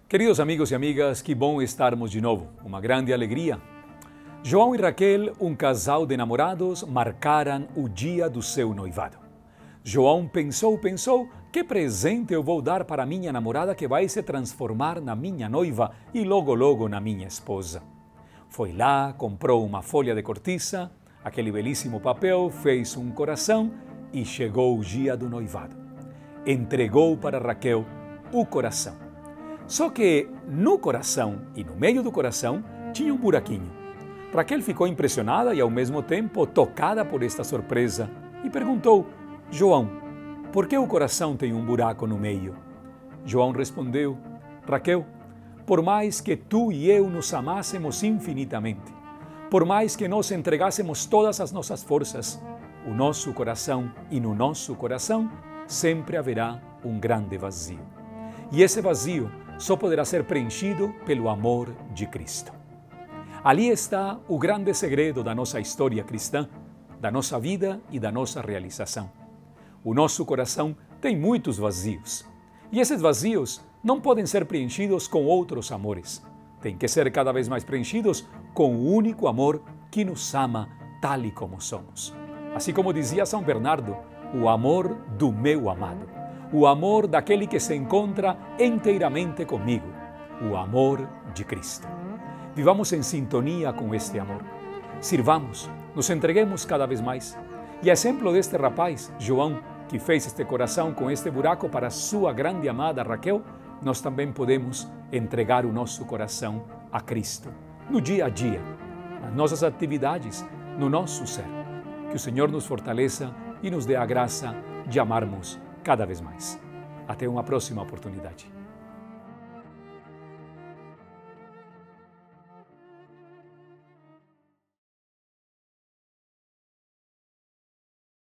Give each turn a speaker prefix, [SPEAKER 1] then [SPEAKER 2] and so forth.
[SPEAKER 1] Queridos amigos e amigas, que bom estarmos de novo, uma grande alegria. João e Raquel, um casal de namorados, marcaram o dia do seu noivado. João pensou, que presente eu vou dar para minha namorada que vai se transformar na minha noiva e logo na minha esposa. Foi lá, comprou uma folha de cortiça, aquele belíssimo papel, fez um coração e chegou o dia do noivado. Entregou para Raquel o coração. Só que no coração e no meio do coração tinha um buraquinho. Raquel ficou impressionada e ao mesmo tempo tocada por esta surpresa e perguntou: João, por que o coração tem um buraco no meio? João respondeu: Raquel, por mais que tu e eu nos amássemos infinitamente, por mais que nós entregássemos todas as nossas forças, o nosso coração e no nosso coração sempre haverá um grande vazio. E esse vazio só poderá ser preenchido pelo amor de Cristo. Ali está o grande segredo da nossa história cristã, da nossa vida e da nossa realização. O nosso coração tem muitos vazios. E esses vazios não podem ser preenchidos com outros amores. Tem que ser cada vez mais preenchidos com o único amor que nos ama tal e como somos. Assim como dizia São Bernardo, o amor do meu amado. O amor daquele que se encontra inteiramente comigo, o amor de Cristo. Vivamos em sintonia com este amor. Sirvamos, nos entreguemos cada vez mais. E a exemplo deste rapaz, João, que fez este coração com este buraco para sua grande amada Raquel, nós também podemos entregar o nosso coração a Cristo, no dia a dia, nas nossas atividades, no nosso ser. Que o Senhor nos fortaleça e nos dê a graça de amarmos cada vez mais. Até uma próxima oportunidade.